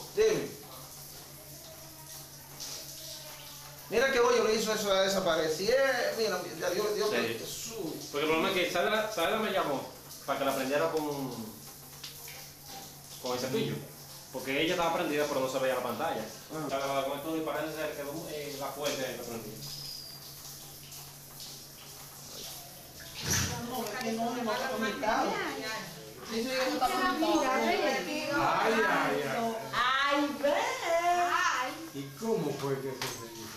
Dime. Mira que hoy yo le hizo eso a desaparecer. Mira, ya Dios le dio Jesús. Porque el problema es que Sandra me llamó para que la prendiera con el cepillo. Porque ella estaba prendida pero no se veía la pantalla. Estaba con esto y parece que quedó la fuente de la prendida. No, que no está conectado. Eso ya no está conectado. ¡Ay, ve! ¿Y cómo fue que se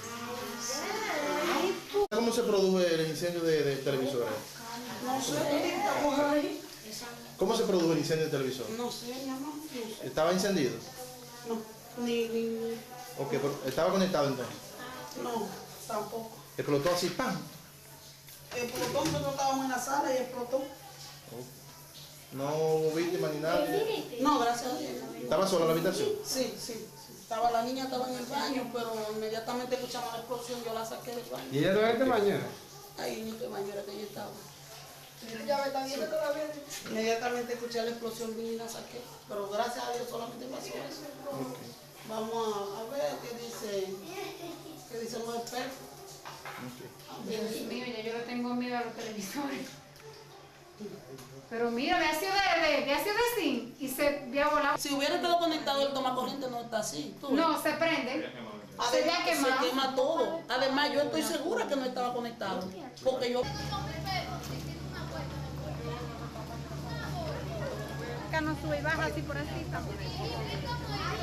hizo? ¿Cómo se produjo el incendio de televisores? No sé, estamos ahí. ¿Cómo se produjo el incendio de televisor? No sé, mi amor. ¿Estaba encendido? No, ni. Ok, pero ¿estaba conectado entonces? No, tampoco. Explotó así, ¡pam! Explotó, nosotros estábamos en la sala y explotó. No hubo víctima ni nada. No, gracias a Dios. ¿Estaba sola en la habitación? Sí. La niña estaba en el baño, pero inmediatamente escuchamos la explosión, yo la saqué del baño. ¿Y ella no es de mañana? Ahí en este baño era que ella estaba. Ya está bien todavía. Inmediatamente escuché la explosión, vine y la saqué. Pero gracias a Dios solamente pasó eso. Okay. Vamos a ver qué dicen los expertos. Dios mío, ya yo le tengo miedo a los televisores. Pero mira, me ha sido de zinc y se había volado. Si hubiera estado conectado el toma corriente no está así. ¿Tú? No, se prende. Además, se quema todo. Además, yo estoy segura que no estaba conectado. Porque yo... Acá no sube y baja así por así.